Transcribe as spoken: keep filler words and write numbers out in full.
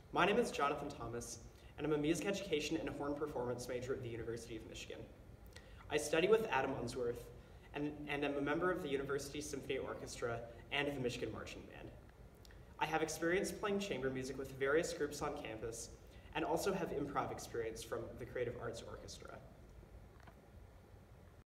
My name is Jonathan Thomas, and I'm a music education and horn performance major at the University of Michigan. I study with Adam Unsworth, and, and am a member of the University Symphony Orchestra and the Michigan Marching Band. I have experience playing chamber music with various groups on campus, and also have improv experience from the Creative Arts Orchestra.